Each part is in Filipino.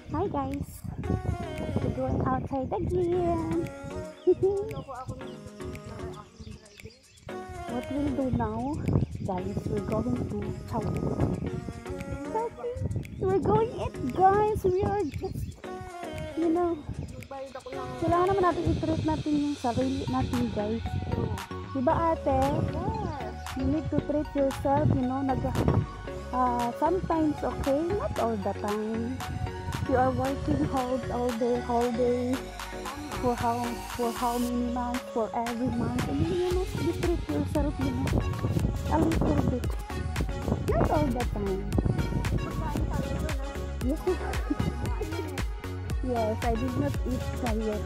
Hi guys, we're going outside again. What we'll do now, guys, we're going to Chowking. We're going it, guys. We are just, kailangan naman natin i-treat natin yung sarili natin, guys. Diba ate? You need to treat yourself, sometimes, okay, not all the time. You are working hard all day for how many months, for every month, and then you must treat yourself, a little bit. Not all the time. Yes. Yes, I did not eat yet,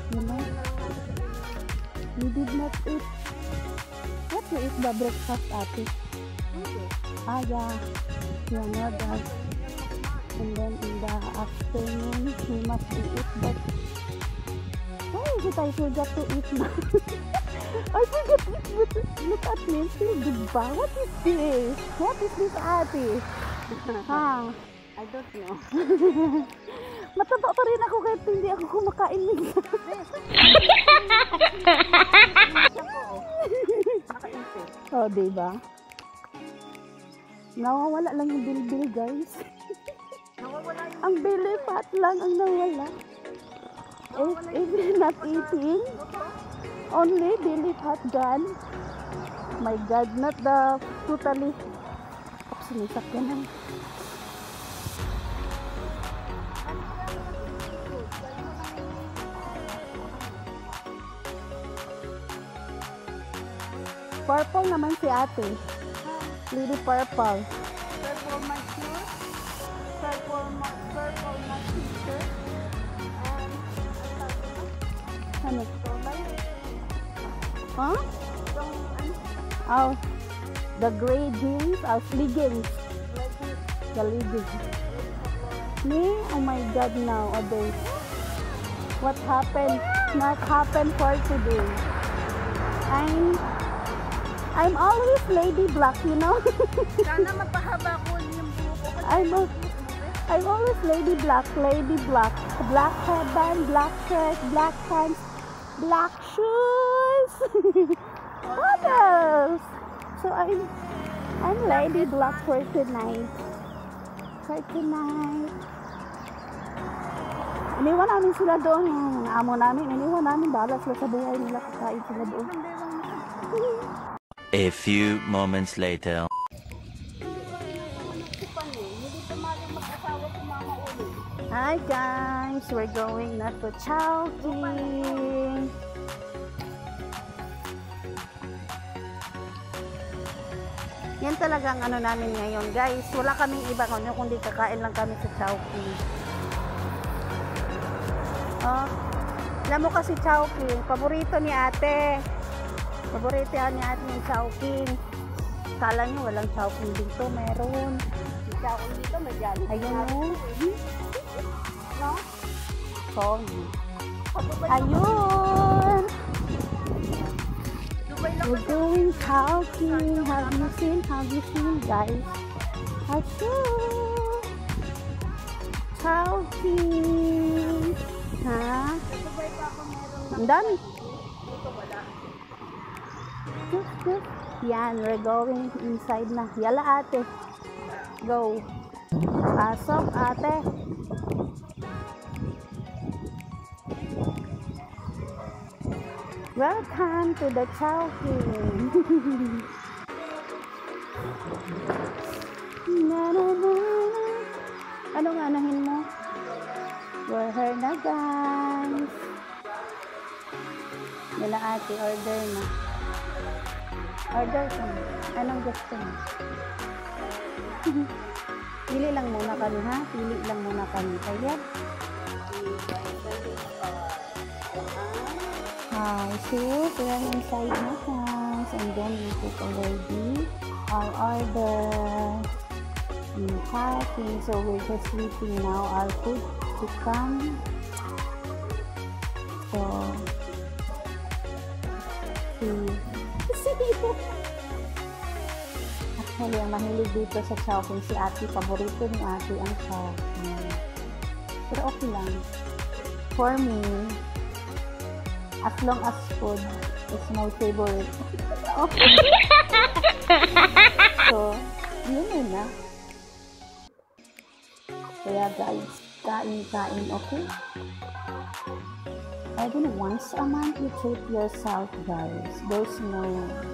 You did not eat. What you eat the breakfast, ate? Yeah. Noodles. And then in the afternoon, we must eat that. Why is it I forgot to eat now? I forgot to eat, but look at me, still diba? What is this? What is this, ate? I don't know. Mataba pa rin ako kahit hindi ako kumakain minsan. Oh, diba? Nawawala lang yung bilbil, guys. Ang belly fat lang ang nawala. If you're not eating, only belly fat gone. My God, not the totally. Sinisak ko na. Purple naman si ate. Lady purple. Purple my shoes. Purple my t-shirt. Ano? Huh? Oh, the gray jeans, leggings. The leggings. Me? Oh my God, nowadays. What happened? Not happened for today. I'm always lady black, Sana mapahaba ko yung buhok ko. I'm always lady black. Black headband, black shirt, black pants, black shoes. What else? So I'm lady black for tonight. Iniwan namin sila doon. Yung amo namin, iniwan namin. Bahala sila sa buhay nila. Kakain sila doon. A few moments later. Hi guys, we're going na to Chowking. Yan talagang ano namin ngayon, guys. Wala kaming iba kundi kakain lang kami sa Chowking. Oh, alam mo kasi Chowking, paborito ni ate. Paborito ni ate yung Chowking. Kala nyo walang Chowking dito, meron. Yung Chowking dito, magyali. Ayun o. No? Sorry. Ayun. We're doing Chowking. Have you seen guys? Ayun. Chowking. Ha? Ang dami. Yan, we're going inside na. Yala ate. Go. Pasok ate. Welcome to the Chowking. Anong anahin mo? We're here na guys. Yala ate, order na. Order ka na. Anong gusto mo? Pili lang muna kami, ha? Pili lang muna kami. Kaya? So, we're inside na guys. And then, we took already our order. Packing. So, we're just waiting now our food to come. So, Actually, ang mahilig dito sa Chowking si ate, paborito ni ate ang Chowking. So, Pero okay lang. For me, as long as food is my favorite. Okay. So, yun na. Kaya guys, kain, okay? Even once a month, you treat yourself, guys. There's no...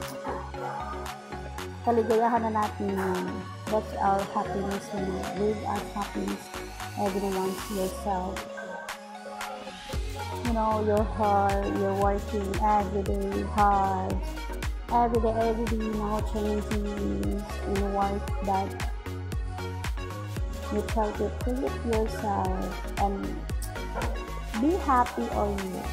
Kaligayahan na natin yun. That's our happiness. Live our happiness. Even once yourself. You know, you're working every day hard. Every day, you know, changes in work that you try to treat yourself and be happy always.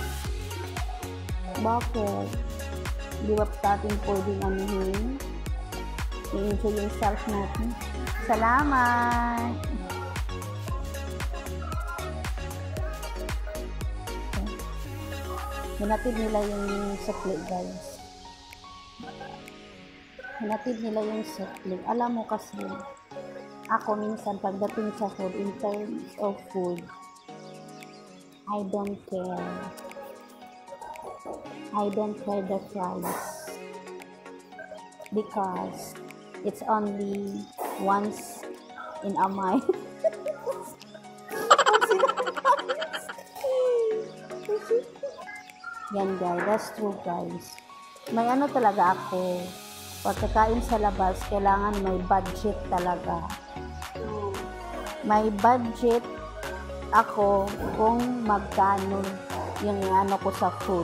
Bakit? Di ba natin pwedeng anuhin? I-enjoy yung self natin. Salamat! Okay. Hinatid nila yung sukli, guys. Hinatid nila yung sukli. Alam mo kasi, ako minsan pagdating sa food, in terms of food, I don't care. I don't care the price. Because it's only once in a month. Yan guys, that's true guys. May ano talaga ako. Pagkakain sa labas, kailangan may budget talaga. May budget ako kung magkano yung ano ko sa food.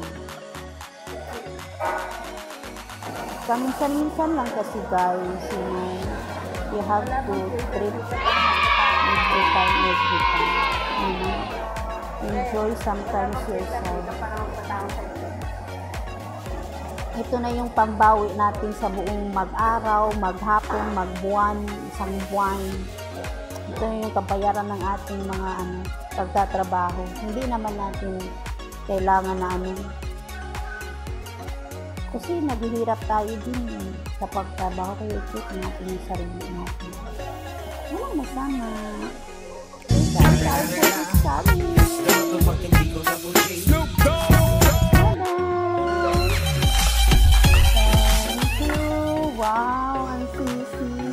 Minsan lang kasi guys, you have to treat every time. Enjoy sometimes yourself. Ito na yung pambawi natin sa buong mag-araw, maghapon, magbuwan, isang buwan. Ito yung kabayaran ng ating mga pagtatrabaho. Hindi naman natin kailangan na kasi naghihirap tayo din sa pagtrabaho, kaya ikot natin yung sarili natin. Walang masama. Thank you. Wow, ang sisig.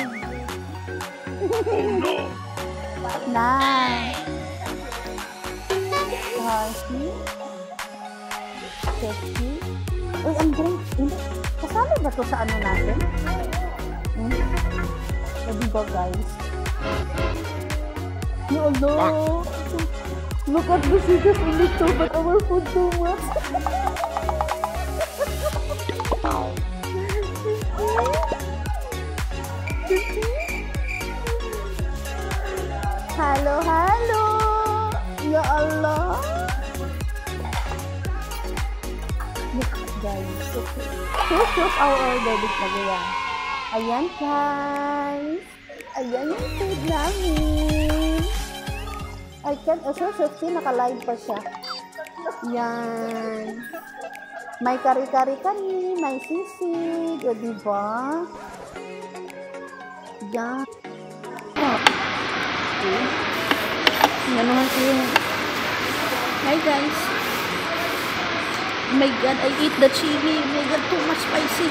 Nice. Healthy. Tasty. Uy, ang great. Kasama ba ito sa ano natin? Diba guys? Ya Allah! Look at the figures in the store, but our food so much. Halo, halo! Ya Allah! Look guys, okay. Show our order dito na yan. Ayan guys. Ayan yung food namin. I can't assure naka-live pa siya. Yan. May kari-kari kani, may sisig, o diba? Yan. Okay. Yan naman siya. Hi guys. Oh my god, I ate the chili. Oh my god, too much spicy.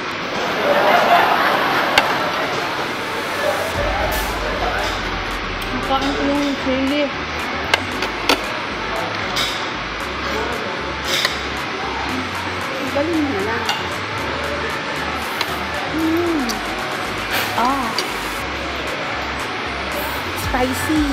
Nakain ko yung chili. Galing na lang. Spicy.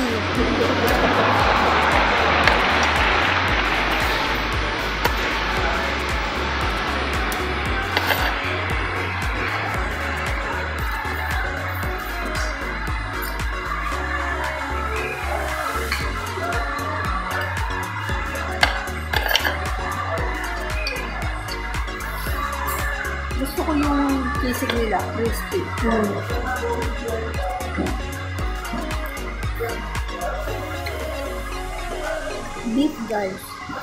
Gusto ko yung sisig nila, crispy. Beef guys.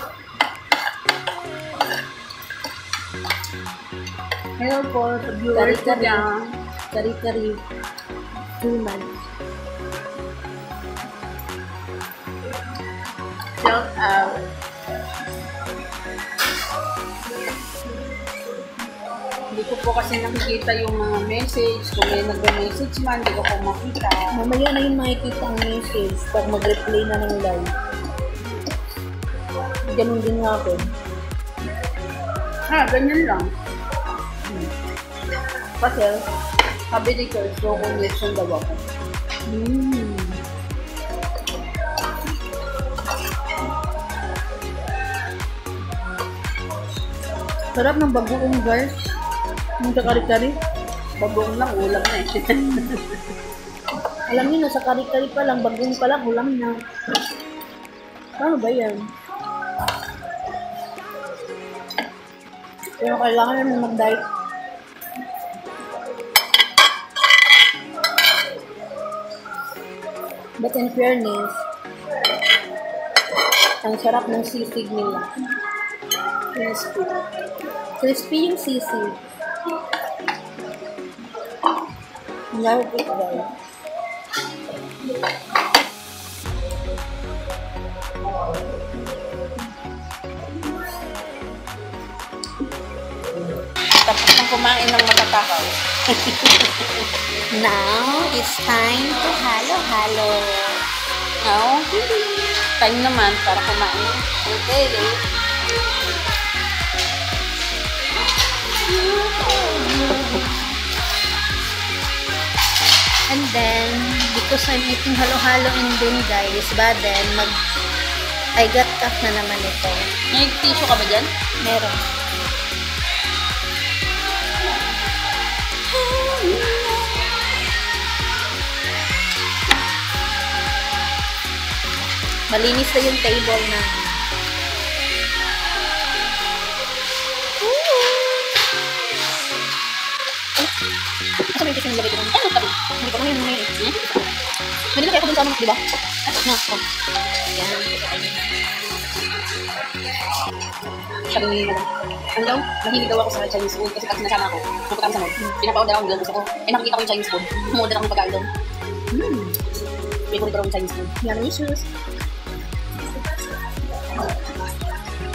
Hello po, viewers ko dyan. Kari-kari. 2 months. Shout out. Hindi ko po kasi nakikita yung mga message. Kung may nag-message man, hindi ko po makita. Mamaya na yung makikita ang message pag mag-replay na ng live. Ganun din nga ako. Ganyan lang. Kasi, sabi ni Kurt, so connection daw ako. Sarap ng bagoong, guys. Yung kari-kari. Bagoong lang, ulam na eh. Alam niyo na, sa kari-kari pa lang, bagoong pa lang, ulam na. Paano ba yan? Pero kailangan namin mag-diet. But in fairness, ang sarap ng sisig nila. Crispy. Crispy yung sisig. Love it, guys. Tapos nang kumain ng matatakaw. Now, it's time to halo-halo. Now, time naman para kumain. Okay. And then, because I'm eating halo-halo and then guys, but then, I got cough na naman ito. May tissue ka ba dyan? Meron. Malinis na yung table na. Asa may tissue nilagay ko doon? Ano tabi? Hindi ko naman yun may May nilagay ako dun sa ano, di ba? Na, oh. Yan. Sabi ni ano daw? Mahilig daw ako sa Chinese food kasi pag sinasama ako, napunta kami sa mall. Pinapaorder ako doon, gusto ko. Nakikita ko yung Chinese food. Umorder ako ng pagkain doon. Favorite ko yung Chinese food. Yan ang issues.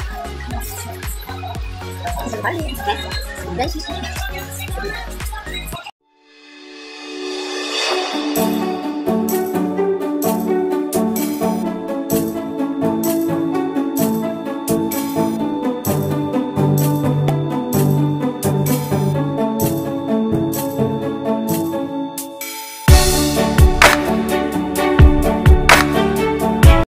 Guys,